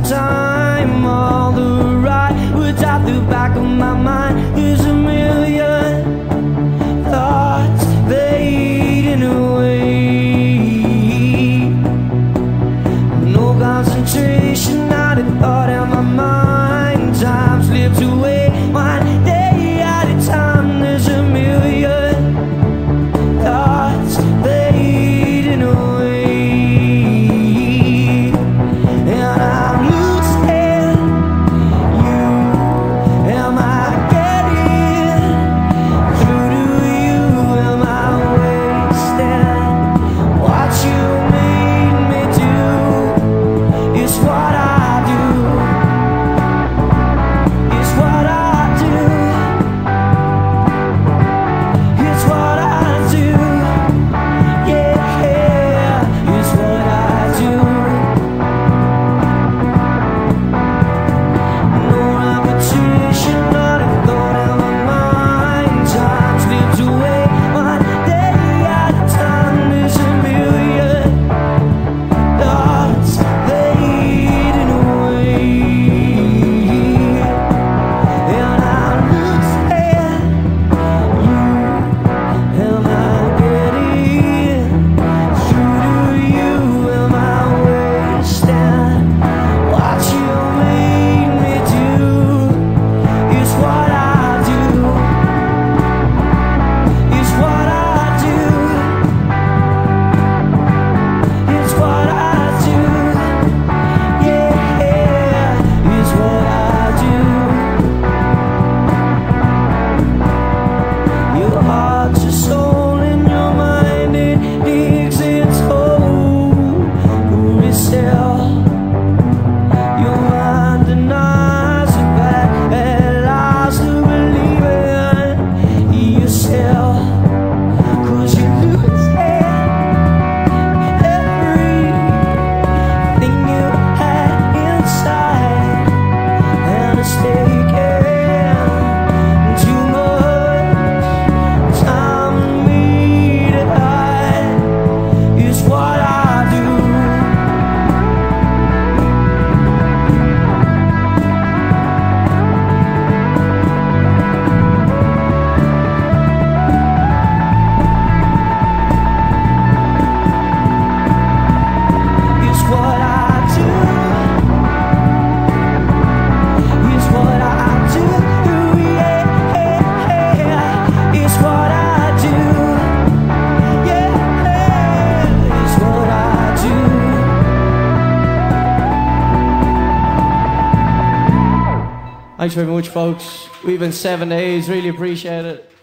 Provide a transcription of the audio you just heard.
time. All the right words out the back of my mind. There's a million thoughts fading away. No concentration, not a thought in my mind. Time slips away, one day at a time. There's a million thoughts fading away. And I'm losing you. Am I getting through to you? Am I wasting what you made me do? It's what I do. It's what I do. It's what I do. Yeah, it's what I do. No repetition, not a thought in my mind. Time slips away, one day at a time. There's a million thoughts fading away. And I'm losing you. Am I getting through to you? Am I wasting what you made me do? It's what I do. It's what I do. It's what I do. Yeah, it's what I do. Your heart's your soul and your mind, it digs its hole for itself. Your mind denies the fact and lies to believe in yourself. 'Cause you lose everything you had inside, and it's taken too much time for me to hide. It's what I do. It's what I do. It's what I do. Yeah, it's what I do. Yeah, it's what I do. Thanks very much, folks. We've been 7 days. Really appreciate it.